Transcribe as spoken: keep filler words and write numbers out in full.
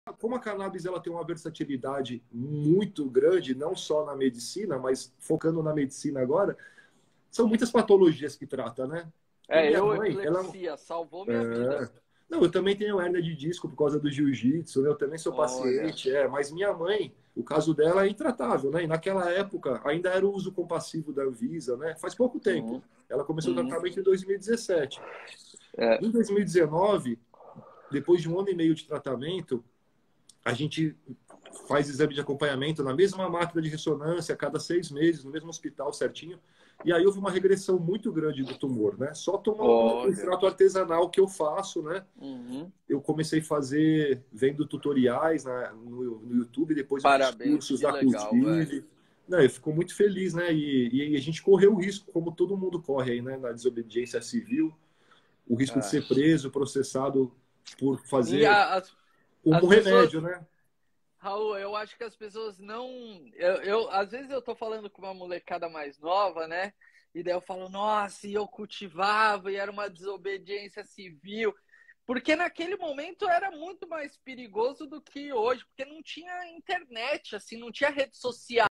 como a cannabis ela tem uma versatilidade muito grande, não só na medicina, mas focando na medicina agora, são muitas patologias que trata, né? E É, minha eu, mãe, ela epilepsia, salvou minha vida. é... Não, eu também tenho hernia de disco por causa do jiu-jitsu, né? Eu também sou Olha. paciente, é, mas minha mãe, o caso dela é intratável, né? E naquela época ainda era o uso compassivo da Anvisa, né? Faz pouco tempo. Uhum, Ela começou o uhum. tratamento em dois mil e dezessete. É, Em dois mil e dezenove, depois de um ano e meio de tratamento, a gente faz exame de acompanhamento na mesma máquina de ressonância, a cada seis meses, no mesmo hospital certinho. E aí houve uma regressão muito grande do tumor, né? Só tomando o olha. extrato artesanal que eu faço, né? Uhum. Eu comecei a fazer, vendo tutoriais na, no, no YouTube, depois eu fiz Parabéns, cursos que da legal, velho. Cultive. Não, eu fico muito feliz, né? E, e a gente correu o risco, como todo mundo corre aí, né? Na desobediência civil, o risco de É. ser preso, processado por E fazer a- as, um as pessoas, remédio, né? Raul, eu acho que as pessoas não. Eu, eu, às vezes eu tô falando com uma molecada mais nova, né? E daí eu falo, nossa, e eu cultivava, e era uma desobediência civil. Porque naquele momento era muito mais perigoso do que hoje, porque não tinha internet, assim, não tinha rede social.